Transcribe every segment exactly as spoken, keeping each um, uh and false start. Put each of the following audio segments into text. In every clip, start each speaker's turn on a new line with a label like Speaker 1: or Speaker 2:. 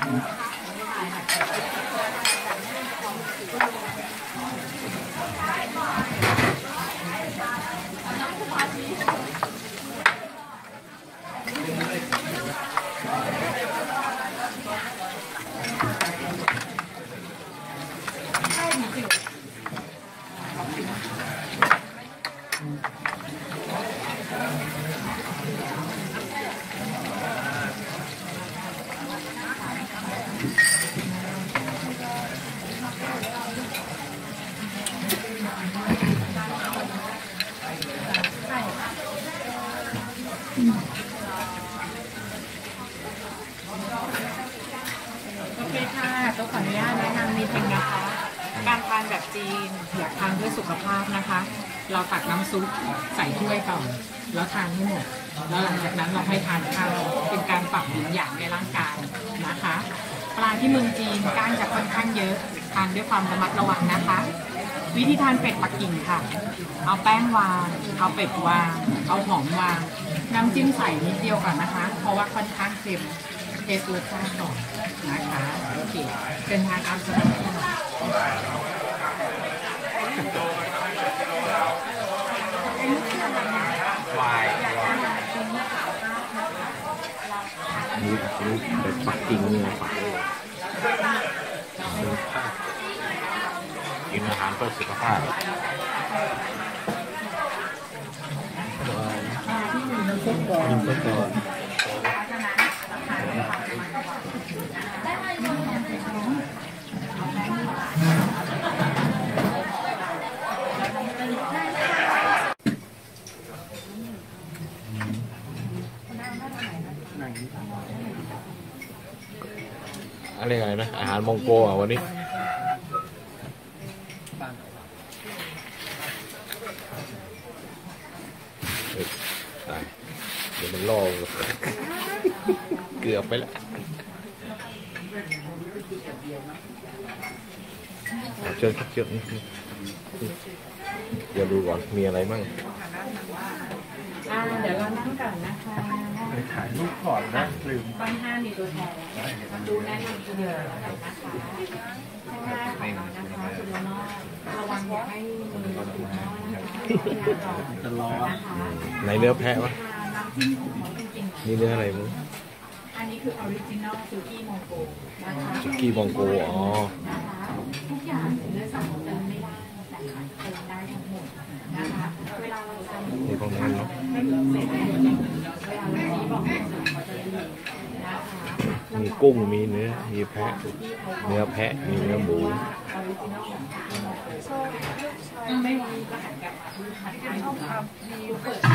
Speaker 1: โอเคค่ะต้องขออนุญาตแนะนำนิดนึงนะคะการทานแบบจีนอยากทานเพื่อสุขภาพนะคะ เราตักน้ำซุปใส่ถ้วยก่อนแล้วทานให้หมดแล้วหลังจากนั้นเราให้ทานข้าวเป็นการปรับหยินหยางในร่างกายนะคะปลาที่เมืองจีนก้างจะค่อนข้างเยอะทานด้วยความระมัดระวังนะคะวิธีทานเป็ดปักกิ่งค่ะเอาแป้งวางเอาเป็ดวางเอาหอมวางน้ำจิ้มใส่นิดเดียวก่อนนะคะเพราะว่าค่อนข้างเค็มเทสรสชาติก่อนนะคะโอเคเป็นทางอัพสมัยวาย
Speaker 2: นี่นี่เป็นปักกิ่งเนื้อฝังกินอาหารเพื่อสุขภาพกินเพื่อก่อนอะไรอะไรนะอาหารมองโกอ่ะวันนี้ตายเดี๋ยวมันล่อเกือบไปแล้วเชิญครับเชิญเดี๋ยวดูก่อนมีอะไรบ้าง
Speaker 1: อ่าเดี๋ยวเรานั่งก่อนนะคะ
Speaker 3: ไปถ่ายรูปก่อนนะลืม
Speaker 1: ข้างห้ามีตัวแทนมาดูแนะนำตัวนะคะข้างหน้าของเรานะคะคุณละนอระวังอย่าให้มือคุณละนอนะคะ
Speaker 3: จะร้อน
Speaker 2: ไหนเนื้อแพะวะนี่เนื้ออะไรมั้ง
Speaker 1: อันนี้คือออริจินอลซูกี้มองโกนะคะ
Speaker 2: ซูกี้มองโกอ๋อ
Speaker 1: ทุกอย่างเนื้อสัตว์เติมไม่ได้แต่ขายเติมได้ทั้งหมดนะคะเวลาเราทำ
Speaker 2: นี่พวกนั้นเนาะมีกุ้งมีเนื้อมีแพะเนื้อแพะมีเนื้อหมู
Speaker 1: ไม่มีก็หันกลับมาหันกลับมาดีเปิด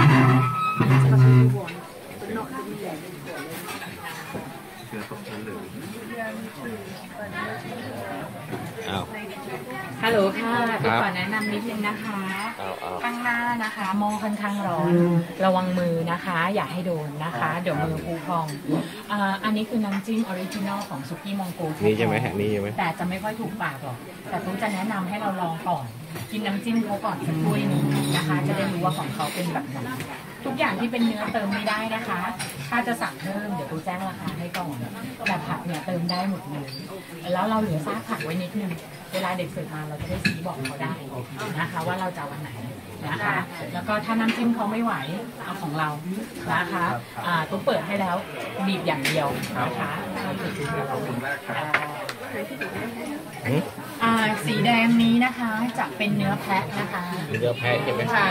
Speaker 2: อ้าว
Speaker 1: ฮัลโหลค่ะไปขอแนะนำนิดนึงนะคะข้างหน้านะคะมองค่อนข้างร้อนระวังมือนะคะอย่าให้โดนนะคะเดี๋ยวมือพุพองอันนี้คือน้ำจิ้มออริจินอลของซุกี้มองโก
Speaker 2: นี่ใช่ไหมแห่นี่ใช่ไหม
Speaker 1: แต่จะไม่ค่อยถูกปากหรอกแต่ผมจะแนะนำให้เราลองก่อนกินน้ำจิ้มเขาก่อนสักถ้วยนึงนะคะจะได้รู้ว่าของเขาเป็นแบบไหนทุกอย่างที่เป็นเนื้อเติมไม่ได้นะคะถ้าจะสั่งเพิ่มเดี๋ยวกูแจ้งราคาให้ก่อนแต่ผักเนี่ยเติมได้หมดเลยแล้วเราเหลือซากผักไว้นิดนึงเวลาเด็กเสิร์ฟมาเราจะได้ชี้บอกเขาได้นะคะว่าเราจะวันไหนนะคะแล้วก็ถ้าน้ำจิ้มเขาไม่ไหวเอาของเรานะคะต้องเปิดให้แล้วบีบอย่างเดียวนะคะอ่าสีแดงนี้นะคะจะเป็นเนื้อแพะนะคะ
Speaker 2: เนื้อแพะใช่ไหม
Speaker 1: ค่ะ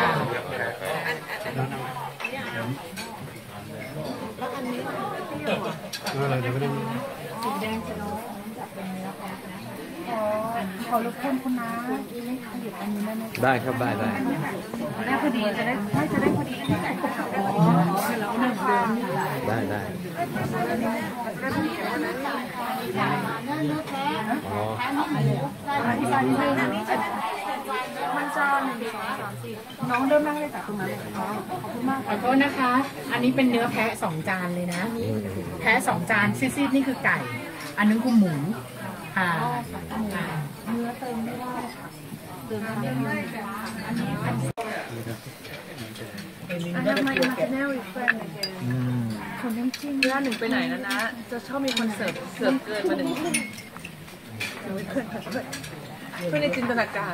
Speaker 3: อะไรเดี๋ยวไม่ได้
Speaker 1: สีแดงจะน้อยจะเป็นเนื้อแพะนะ
Speaker 4: ขอรบกวนคุณน้าหยิบอันนี้ได้ไหม
Speaker 2: ได้ครับได้ได้
Speaker 4: ได้พอดีจะได้ไม่จะได้พอดีอ๋อแล้วหนึ่งเดือน
Speaker 2: ได้ได้อ๋อ
Speaker 4: ที่บ้านที่บ้านนี้จะมันจะหนึ่งสองสามสี่น้องเริ่มนั่งเลยจากตรงนั้นเลยขอบคุณมาก
Speaker 1: ขอโทษนะคะอันนี้เป็นเนื้อแพะสองจานเลยนะแพะสองจานซีดๆนี่คือไก่อันนึงคือหมูค่ะ
Speaker 4: เนื้อเติมไม่ได้ค่ะเติมไม่ได้อันนี้อันนี้อันนี้มาแนวอีกแฟนคนน้ำจิ้ม
Speaker 1: เวลาหนึ่งไปไหนนะนะ จะชอบมีคนเสิร์ฟเสิร์ฟเกินมาหนึ่งเพื่อในจินตนาการ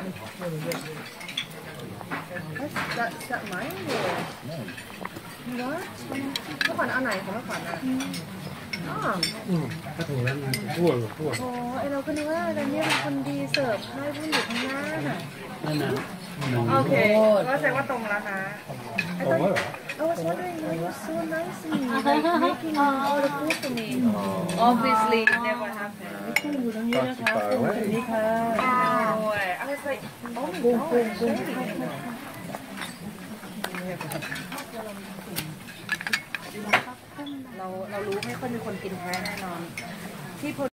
Speaker 1: จะจะไหมเนาะเมื่อก่อนเอาไหนของเมื่อก่อนนะอ๋อ
Speaker 3: อืมถ้าถูกแล้วมันทั่วทั่ว
Speaker 1: โอ้ไอเราก็นึกว่าอะไรเนี่ยเป็นคนดีเสิร์ฟให้ผู้อยู่ข้างหน้าน่ะ
Speaker 3: นั่นน่ะ
Speaker 1: โอเคก็แสดงว่าตรงแล้วนะ I
Speaker 3: โอ้
Speaker 1: thought
Speaker 3: โห
Speaker 1: I was wondering why you're so nice to me like making all the food for me obviously it never happened
Speaker 4: อยู่ตรงนี้นะคะตรงนี้ค่ะ
Speaker 1: โอ้ย I was like oh my god เราเรารู้ไม่ค่อยมีคนกินแพ้แน่นอนที่